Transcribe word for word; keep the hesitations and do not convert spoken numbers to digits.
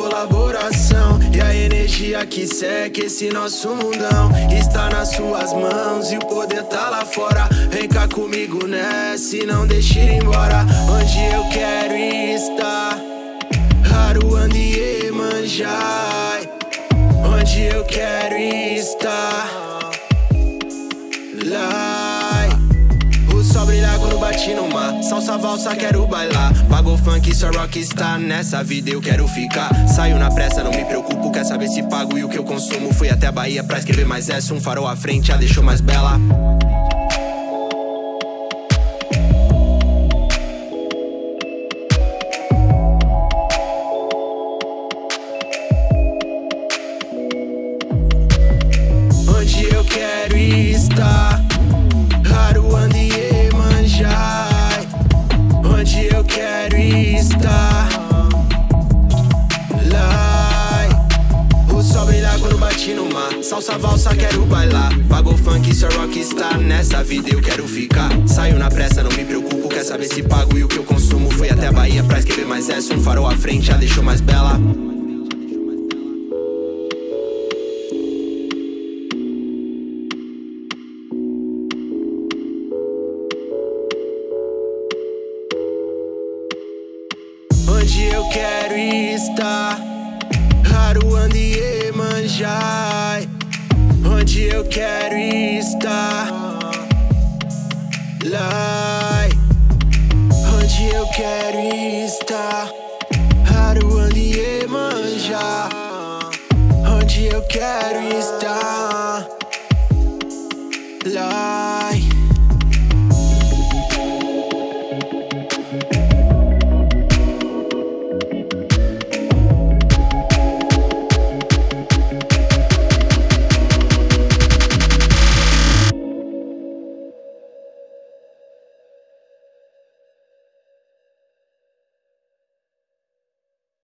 colaboração e a energia que seca esse nosso mundão está nas suas mãos e o poder tá lá fora. Vem cá comigo nessa e não deixe ir embora. Onde eu quero estar, Haruanda e Iemanjá. Onde eu quero estar, lá. O sol brilha quando bate no mar. Salsa, valsa, quero bailar. Pago funk, só rockstar. Nessa vida eu quero ficar. Saio na pressa, não me preocupo. Quer saber se pago e o que eu consumo. Fui até a Bahia pra escrever mais essa. Um farol à frente a deixou mais bela. Onde eu quero estar, Haruanda e Iemanjá. Onde eu quero estar, lá. O sol brilha quando bate no mar. Salsa, valsa, quero bailar. Pago funk, só rockstar. Nessa vida eu quero ficar. Saio na pressa, não me preocupo. Quer saber se pago e o que eu consumo. Fui até a Bahia pra escrever mais essa. Um farol à frente a deixou mais bela. Onde eu quero estar, Haruanda e Iemanjá. Onde eu quero estar, lá. Onde eu quero estar, Haruanda e Iemanjá. Onde eu quero estar.